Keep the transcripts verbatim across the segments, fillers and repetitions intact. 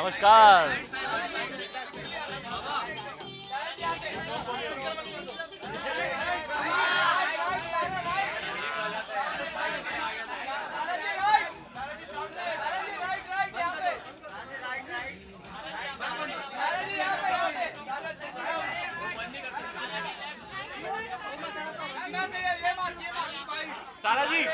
नमस्कार। सारा जी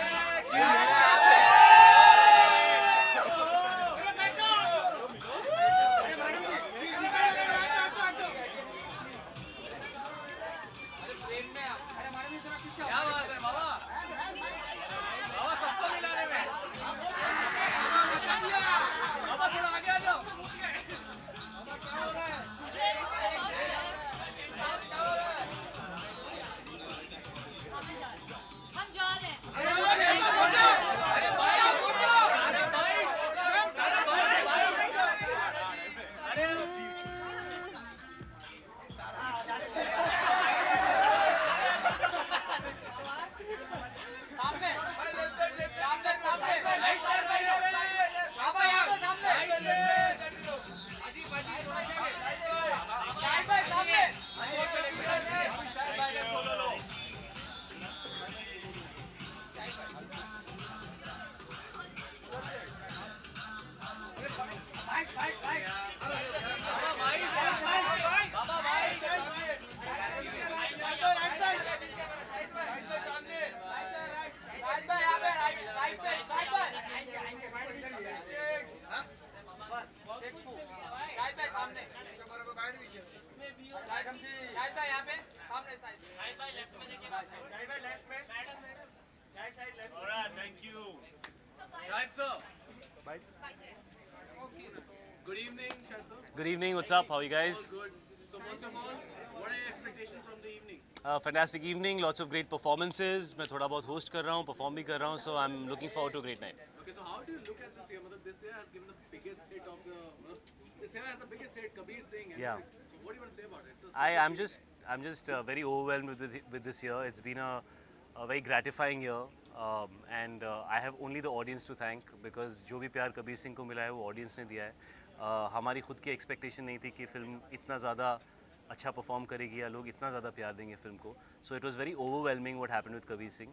Good evening, Shahid sir. Good evening. What's up? How are you guys? All good. So first of all, what are your expectations from the evening? Uh, fantastic evening. Lots of great performances. मैं थोड़ा बहुत host कर रहा हूँ, perform भी कर रहा हूँ. So I'm looking forward to a great night. Okay, so how do you look at this year? मतलब this year has given the biggest hit of the. मतलब this year has the biggest hit. Kabir Singh. and Yeah. like, So what do you want to say about it? So I I'm just I'm just uh, very overwhelmed with, with with this year. It's been a, a very gratifying year, um, and uh, I have only the audience to thank because जो भी प्यार कबीर सिंह को मिला है वो audience ने दिया है. uh, हमारी खुद की expectation नहीं थी कि film इतना ज़्यादा अच्छा परफॉर्म करेगी या लोग इतना ज़्यादा प्यार देंगे फिल्म को. So it was very overwhelming what happened with Kabir Singh.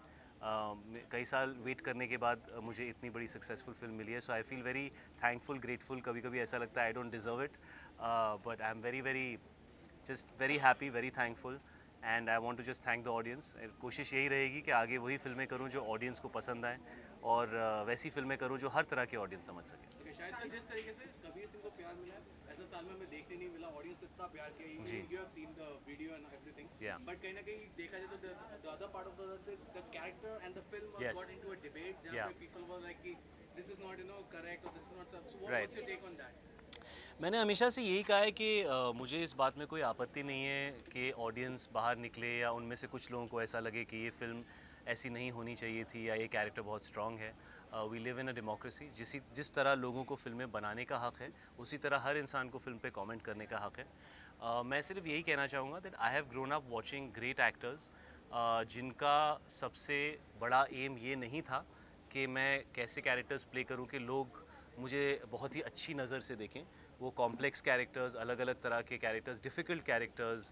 कई साल वेट करने के बाद uh, मुझे इतनी बड़ी सक्सेसफुल फिल्म मिली है. So I feel very thankful, grateful. कभी कभी ऐसा लगता है I don't deserve it, but I am very very just very happy, very thankful, and I want to just thank the audience. कोशिश यही रहेगी कि आगे वही फिल्में करूं जो ऑडियंस को पसंद आए और uh, वैसी फिल्में करूं जो हर तरह के ऑडियंस समझ सके. Okay, शायद सर जिस तरीके से कबीर सिंह को प्यार मिला है, ऐसा साल में हमें देखने नहीं मिला. ऑडियंस इतना प्यार किया. जी. You have seen the video and everything. Yeah. But कहीं ना कहीं देखा जाए तो the, the other part of the, the the character and the film was Yes. got into a debate. जहाँ Yeah. पे people were like कि this is not you know correct or this is not so. So what, Right. what's your take on that? मैंने हमेशा से यही कहा है कि uh, मुझे इस बात में कोई आपत्ति नहीं है कि ऑडियंस बाहर निकले या उनमें से कुछ लोगों को ऐसा लगे कि ये फिल्म ऐसी नहीं होनी चाहिए थी या ये कैरेक्टर बहुत स्ट्रॉन्ग है. We live in a democracy. जिस जिस तरह लोगों को फिल्में बनाने का हक़ है उसी तरह हर इंसान को फिल्म पे कमेंट करने का हक़ है. uh, मैं सिर्फ यही कहना चाहूँगा that I have grown up watching great actors जिनका सबसे बड़ा एम ये नहीं था कि मैं कैसे कैरेक्टर्स प्ले करूँ कि लोग मुझे बहुत ही अच्छी नज़र से देखें. वो कॉम्प्लेक्स कैरेक्टर्स, अलग अलग तरह के characters, difficult characters,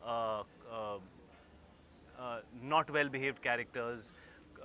not well behaved characters,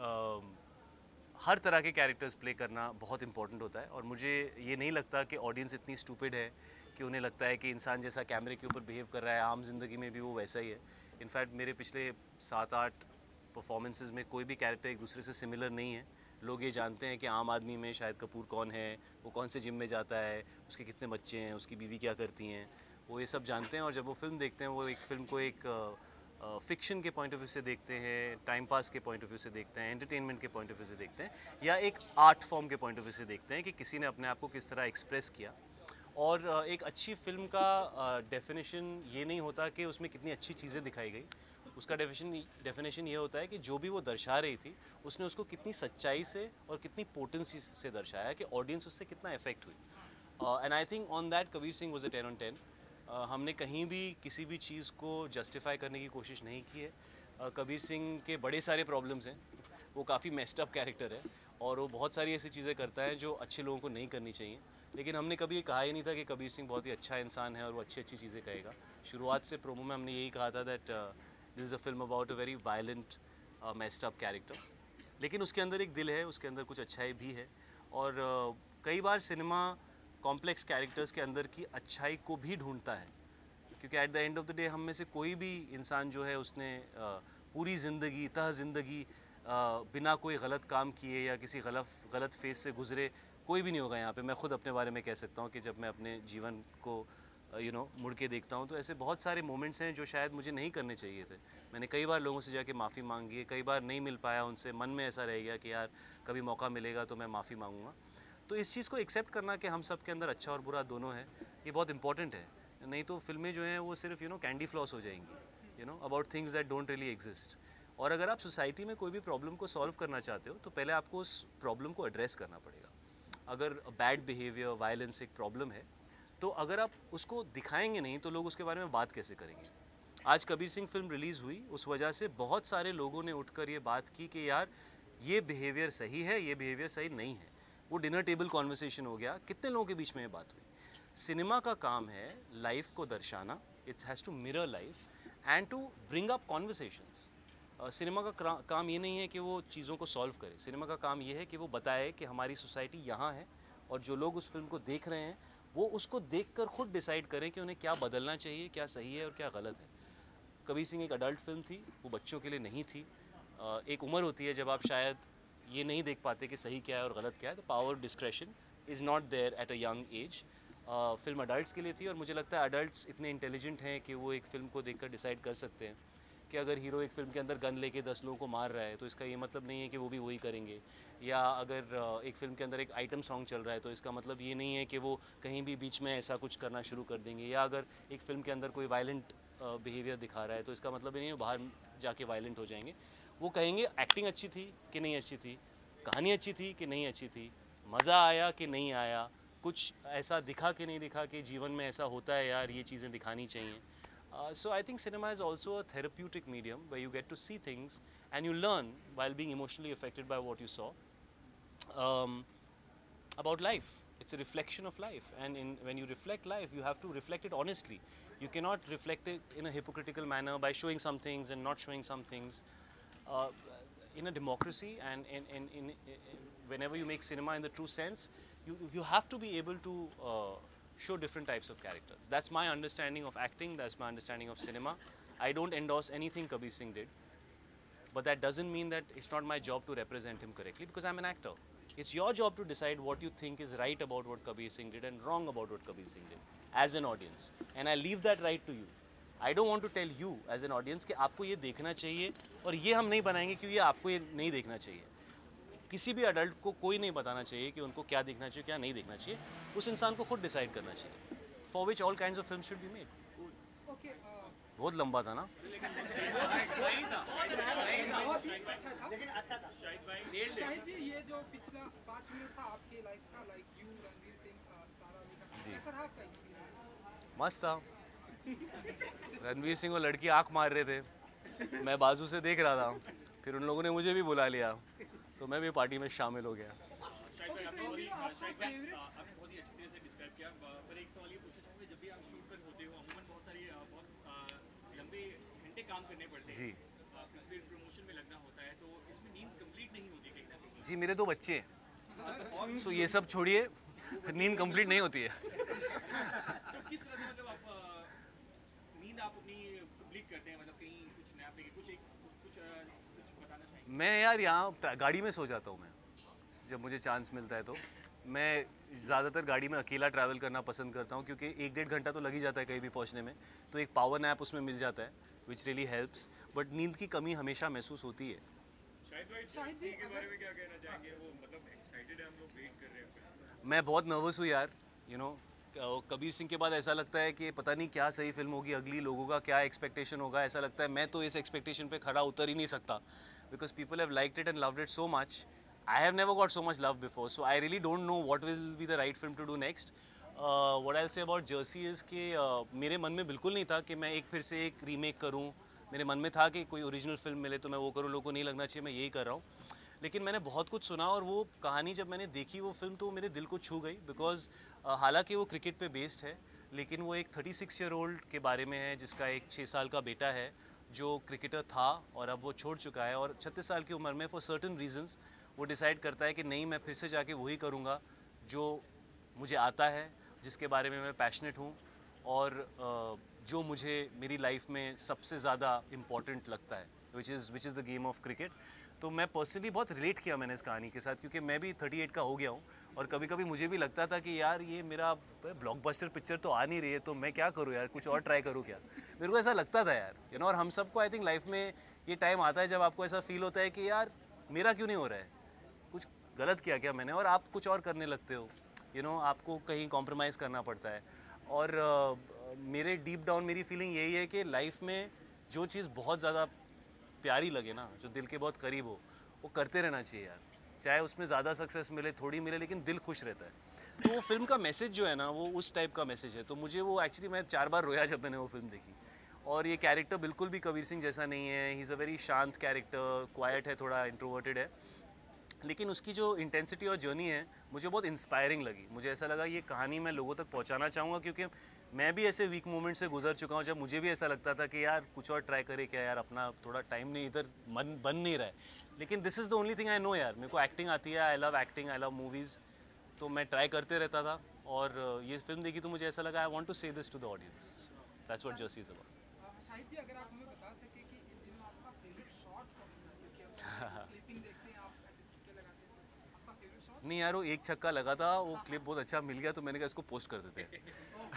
हर तरह के कैरेक्टर्स प्ले करना बहुत इंपॉर्टेंट होता है. और मुझे ये नहीं लगता कि ऑडियंस इतनी स्टूपिड है कि उन्हें लगता है कि इंसान जैसा कैमरे के ऊपर बिहेव कर रहा है आम जिंदगी में भी वो वैसा ही है. इनफैक्ट मेरे पिछले सात आठ परफॉर्मेंसेज में कोई भी कैरेक्टर एक दूसरे से सिमिलर नहीं है. लोग ये जानते हैं कि आम आदमी में शाहिद कपूर कौन है, वो कौन से जिम में जाता है, उसके कितने बच्चे हैं, उसकी बीवी क्या करती हैं, वो ये सब जानते हैं. और जब वो फिल्म देखते हैं वो एक फ़िल्म को एक फ़िक्शन के पॉइंट ऑफ व्यू से देखते हैं, टाइम पास के पॉइंट ऑफ व्यू से देखते हैं, एंटरटेनमेंट के पॉइंट ऑफ व्यू से देखते हैं, या एक आर्ट फॉर्म के पॉइंट ऑफ व्यू से देखते हैं कि किसी ने अपने आप को किस तरह एक्सप्रेस किया. और एक अच्छी फ़िल्म का डेफिनेशन ये नहीं होता कि उसमें कितनी अच्छी चीज़ें दिखाई गई. उसका डेफिनेशन डेफिनेशन ये होता है कि जो भी वो दर्शा रही थी उसने उसको कितनी सच्चाई से और कितनी पोटेंसी से दर्शाया कि ऑडियंस उससे कितना इफेक्ट हुई. And I think on that Kabir Singh was a ten on ten. हमने कहीं भी किसी भी चीज़ को जस्टिफाई करने की कोशिश नहीं की है. uh, कबीर सिंह के बड़े सारे प्रॉब्लम्स हैं. वो काफ़ी मेस्ड अप कैरेक्टर है और वो बहुत सारी ऐसी चीज़ें करता है जो अच्छे लोगों को नहीं करनी चाहिए. लेकिन हमने कभी ये कहा ही नहीं था कि कबीर सिंह बहुत ही अच्छा इंसान है और वो अच्छी अच्छी चीज़ें कहेगा। शुरुआत से प्रोमो में हमने यही कहा था that this is a film about a very violent messed up character, लेकिन उसके अंदर एक दिल है, उसके अंदर कुछ अच्छाई भी है। और uh, कई बार सिनेमा कॉम्प्लेक्स कैरेक्टर्स के अंदर की अच्छाई को भी ढूंढता है, क्योंकि at the end of the day हम में से कोई भी इंसान जो है उसने uh, पूरी ज़िंदगी तह ज़िंदगी uh, बिना कोई गलत काम किए या किसी गलत गलत फेज से गुजरे कोई भी नहीं होगा यहाँ पे। मैं खुद अपने बारे में कह सकता हूँ कि जब मैं अपने जीवन को यू नो मुड़ के देखता हूँ तो ऐसे बहुत सारे मोमेंट्स हैं जो शायद मुझे नहीं करने चाहिए थे। मैंने कई बार लोगों से जाके माफ़ी मांगी है, कई बार नहीं मिल पाया उनसे, मन में ऐसा रह गया कि यार कभी मौका मिलेगा तो मैं माफ़ी मांगूंगा। तो इस चीज़ को एक्सेप्ट करना कि हम सब के अंदर अच्छा और बुरा दोनों है, ये बहुत इंपॉर्टेंट है। नहीं तो फिल्में जो हैं वो सिर्फ यू नो कैंडी फ्लॉस हो जाएंगी, you know about things that don't really exist. और अगर आप सोसाइटी में कोई भी प्रॉब्लम को सॉल्व करना चाहते हो तो पहले आपको उस प्रॉब्लम को एड्रेस करना पड़ेगा। अगर बैड बिहेवियर, वायलेंस एक प्रॉब्लम है तो अगर आप उसको दिखाएंगे नहीं तो लोग उसके बारे में बात कैसे करेंगे। आज कबीर सिंह फिल्म रिलीज़ हुई, उस वजह से बहुत सारे लोगों ने उठकर ये बात की कि यार ये बिहेवियर सही है, ये बिहेवियर सही नहीं है। वो डिनर टेबल कॉन्वर्सेशन हो गया, कितने लोगों के बीच में ये बात हुई। सिनेमा का काम है लाइफ को दर्शाना, it has to mirror life and to bring up conversations. Cinema का काम ये नहीं है कि वो चीज़ों को सॉल्व करे, सिनेमा का काम ये है कि वो बताए कि हमारी सोसाइटी यहाँ है और जो लोग उस फिल्म को देख रहे हैं वो उसको देखकर खुद डिसाइड करें कि उन्हें क्या बदलना चाहिए, क्या सही है और क्या गलत है। कबीर सिंह एक अडल्ट फिल्म थी, वो बच्चों के लिए नहीं थी। एक उम्र होती है जब आप शायद ये नहीं देख पाते कि सही क्या है और गलत क्या है, तो power discretion is not there at a young age. Film adults के लिए थी और मुझे लगता है अडल्ट्स इतने इंटेलिजेंट हैं कि वो एक फ़िल्म को देखकर डिसाइड कर सकते हैं कि अगर हीरो एक फिल्म के अंदर गन लेके दस लोगों को मार रहा है तो इसका ये मतलब नहीं है कि वो भी वही करेंगे, या अगर एक फिल्म के अंदर एक आइटम सॉन्ग चल रहा है तो इसका मतलब ये नहीं है कि वो कहीं भी बीच में ऐसा कुछ करना शुरू कर देंगे, या अगर एक फिल्म के अंदर कोई वायलेंट बिहेवियर दिखा रहा है तो इसका मतलब ये नहीं है बाहर जाके वायलेंट हो जाएंगे। वो कहेंगे एक्टिंग अच्छी थी कि नहीं अच्छी थी, कहानी अच्छी थी कि नहीं अच्छी थी, मज़ा आया कि नहीं आया, कुछ ऐसा दिखा कि नहीं दिखा कि जीवन में ऐसा होता है यार, ये चीज़ें दिखानी चाहिए। Uh, so I think cinema is also a therapeutic medium where you get to see things and you learn while being emotionally affected by what you saw um, about life. It's a reflection of life, and in, when you reflect life, you have to reflect it honestly. You cannot reflect it in a hypocritical manner by showing some things and not showing some things. Uh, in a democracy and in, in, in, in, whenever you make cinema in the true sense, you, you have to be able to uh, show different types of characters. That's my understanding of acting, that's my understanding of cinema. I don't endorse anything Kabir Singh did, but that doesn't mean that it's not my job to represent him correctly, because I'm an actor. It's your job to decide what you think is right about what Kabir Singh did and wrong about what Kabir Singh did as an audience, and I leave that right to you. I don't want to tell you as an audience कि आपको ये देखना चाहिए और ये हम नहीं बनाएंगे क्यों ये आपको ये नहीं देखना चाहिए। किसी भी अडल्ट को कोई नहीं बताना चाहिए कि उनको क्या देखना चाहिए क्या नहीं देखना चाहिए, उस इंसान को खुद डिसाइड करना चाहिए। For which all kinds of film should be made. बहुत लंबा था ना? लेकिन अच्छा था। शाहिद जी, ये जो पिछला पाँच मिनट था आपके लाइफ का, लाइक यू, रणवीर सिंह, सारा अली खान, कैसा था आपका एक्सपीरियंस? मस्त था। रणवीर सिंह और लड़की आंख मार रहे थे, मैं बाजू से देख रहा था, फिर उन लोगों ने मुझे भी बुला लिया तो मैं भी पार्टी में शामिल हो गया। जी जी मेरे दो बच्चे हैं, सो ये सब छोड़िए, नींद कंप्लीट नहीं होती है। किस तरह से मतलब आप नींद आप अपनी कंप्लीट करते हैं, मतलब कहीं कुछ नया पे कुछ एक कुछ कुछ बताना चाहेंगे? मैं यार यहाँ गाड़ी में सो जाता हूँ। मैं जब मुझे चांस मिलता है तो मैं ज़्यादातर गाड़ी में अकेला ट्रैवल करना पसंद करता हूँ, क्योंकि एक डेढ़ घंटा तो लग ही जाता है कहीं भी पहुँचने में, तो एक पावर नैप उसमें मिल जाता है विच रियली हेल्प्स, बट नींद की कमी हमेशा महसूस होती है। शाहिद भाई, शाहिद जी के बारे में क्या कहना चाहेंगे? वो मतलब एक्साइटेड है, हम लोग वेट कर रहे हैं। मैं बहुत नर्वस हूँ यार, यू नो कबीर सिंह के बाद ऐसा लगता है कि पता नहीं क्या सही फिल्म होगी, अगली लोगों का क्या एक्सपेक्टेशन होगा। ऐसा लगता है मैं तो इस एक्सपेक्टेशन पे खड़ा उतर ही नहीं सकता, because people have liked it and loved it so much. I have never got so much love before, so I really don't know what will be the right film to do next. Uh, what I'll say about Jersey is कि uh, मेरे मन में बिल्कुल नहीं था कि मैं एक फिर से एक रीमेक करूं। मेरे मन में था कि कोई ओरिजिनल फिल्म मिले तो मैं वो करूं, लोगों को नहीं लगना चाहिए मैं यही कर रहा हूं। लेकिन मैंने बहुत कुछ सुना और वो कहानी जब मैंने देखी वो फिल्म तो मेरे दिल को छू गई, बिकॉज हालांकि वो क्रिकेट पे बेस्ड है लेकिन वो एक थर्टी सिक्स ईयर ओल्ड के बारे में है जिसका एक छः साल का बेटा है जो क्रिकेटर था और अब वो छोड़ चुका है, और छत्तीस साल की उम्र में फॉर सर्टन रीजंस वो डिसाइड करता है कि नहीं, मैं फिर से जाके वही करूँगा जो मुझे आता है, जिसके बारे में मैं पैशनेट हूँ और जो मुझे मेरी लाइफ में सबसे ज़्यादा इम्पॉर्टेंट लगता है, which is which is the game of cricket. तो मैं पर्सनली बहुत रिलेट किया मैंने इस कहानी के साथ, क्योंकि मैं भी अड़तीस का हो गया हूँ और कभी कभी मुझे भी लगता था कि यार ये मेरा ब्लॉकबस्टर पिक्चर तो आ नहीं रही है तो मैं क्या करूँ यार, कुछ और ट्राई करूँ क्या, मेरे को ऐसा लगता था यार, यू नो। और हम सबको आई थिंक लाइफ में ये टाइम आता है जब आपको ऐसा फील होता है कि यार मेरा क्यों नहीं हो रहा है, कुछ गलत किया क्या मैंने, और आप कुछ और करने लगते हो, यू नो, आपको कहीं कॉम्प्रोमाइज़ करना पड़ता है। और uh, मेरे डीप डाउन मेरी फीलिंग यही है कि लाइफ में जो चीज़ बहुत ज़्यादा प्यारी लगे ना, जो दिल के बहुत करीब हो, वो करते रहना चाहिए यार, चाहे उसमें ज़्यादा सक्सेस मिले थोड़ी मिले, लेकिन दिल खुश रहता है। तो वो फिल्म का मैसेज जो है ना वो उस टाइप का मैसेज है। तो मुझे वो एक्चुअली मैं चार बार रोया जब मैंने वो फिल्म देखी। और ये कैरेक्टर बिल्कुल भी कबीर सिंह जैसा नहीं है, ही इज़ अ वेरी शांत कैरेक्टर, क्वाइट है, थोड़ा इंट्रोवर्टेड है, लेकिन उसकी जो इंटेंसिटी और जर्नी है मुझे बहुत इंस्पायरिंग लगी। मुझे ऐसा लगा ये कहानी मैं लोगों तक पहुंचाना चाहूँगा, क्योंकि मैं भी ऐसे वीक मोमेंट से गुजर चुका हूँ जब मुझे भी ऐसा लगता था कि यार कुछ और ट्राई करे क्या यार, अपना थोड़ा टाइम नहीं, इधर मन बन नहीं रहा है। लेकिन this is the only thing I know यार, मेरे को एक्टिंग आती है, I love acting, I love movies, तो मैं ट्राई करते रहता था। और ये फिल्म देखी तो मुझे ऐसा लगा I want to say this to the audience, that's what Jersey is about. Shahid ji, अगर आप हमें बता सके कि इन दिनों आपका फेवरेट शॉट कौन सा है, क्योंकि आप स्लीपिंग देखते हैं, आप ऐसे छक्के लगाते हैं, तो आपका फेवरेट शॉट? नहीं यार, वो एक छक्का लगा था, वो क्लिप बहुत अच्छा मिल गया तो मैंने कहा इसको पोस्ट कर देते हैं।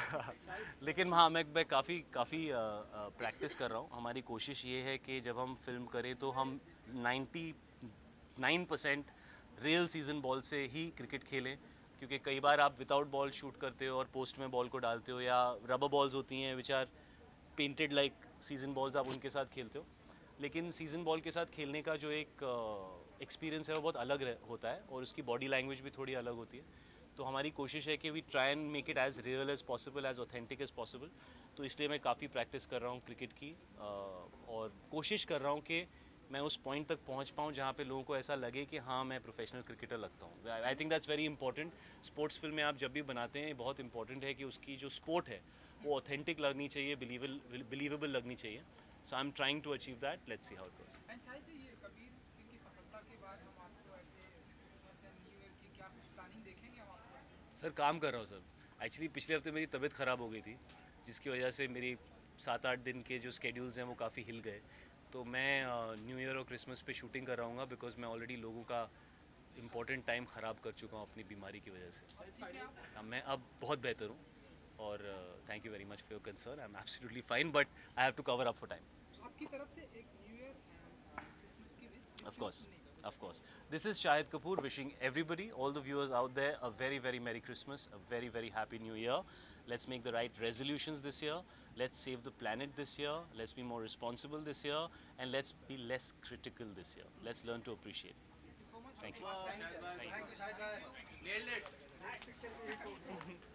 लेकिन हाँ, मैं मैं काफ़ी काफ़ी प्रैक्टिस कर रहा हूँ। हमारी कोशिश ये है कि जब हम फिल्म करें तो हम ninety nine percent real season ball से ही क्रिकेट खेलें, क्योंकि कई बार आप विदाउट बॉल शूट करते हो और पोस्ट में बॉल को डालते हो, या रबर बॉल्स होती हैं which are painted like season balls, आप उनके साथ खेलते हो। लेकिन सीजन बॉल के साथ खेलने का जो एक एक्सपीरियंस uh, है वो बहुत अलग होता है और उसकी बॉडी लैंग्वेज भी थोड़ी अलग होती है। तो हमारी कोशिश है कि we try and make it as real as possible, as authentic as possible. तो इसलिए मैं काफ़ी प्रैक्टिस कर रहा हूँ क्रिकेट की, uh, और कोशिश कर रहा हूँ कि मैं उस पॉइंट तक पहुँच पाऊँ जहाँ पे लोगों को ऐसा लगे कि हाँ मैं प्रोफेशनल क्रिकेटर लगता हूँ। I think that's very important. Sports फिल्में आप जब भी बनाते हैं बहुत इंपॉर्टेंट है कि उसकी जो स्पोर्ट है वो ऑथेंटिक लगनी चाहिए, बिलीवेबल बिलीवेबल लगनी चाहिए। So I'm trying to achieve that. Let's see how it goes. And शायद ये कबीर सिंह की सफलता के बाद हम आपको ऐसे क्रिसमस या न्यू ईयर की क्या कुछ प्लानिंग देखेंगे हम आपको ऐसे? सर काम कर रहा हूँ सर। एक्चुअली पिछले हफ्ते मेरी तबीयत ख़राब हो गई थी, जिसकी वजह से मेरी सात आठ दिन के जो स्केड्यूल्स हैं वो काफ़ी हिल गए। तो मैं न्यू ईयर और क्रिसमस पे शूटिंग कर रहा हूँ, बिकॉज मैं ऑलरेडी लोगों का इम्पोर्टेंट टाइम ख़राब कर चुका हूँ अपनी बीमारी की वजह से। मैं अब बहुत बेहतर हूँ और thank you very much for your concern. I am absolutely fine, but I have to cover up for time. आपकी तरफ से एक न्यू ईयर क्रिसमस की wish? Of course, of course. This is Shahid Kapoor wishing everybody, all the viewers out there, a very, very Merry Christmas, a very, very Happy New Year. Let's make the right resolutions this year. Let's save the planet this year. Let's be more responsible this year. And let's be less critical this year. Let's learn to appreciate. Thank you so much. Thank you. Thank you, Shahid bhai. Nailed it.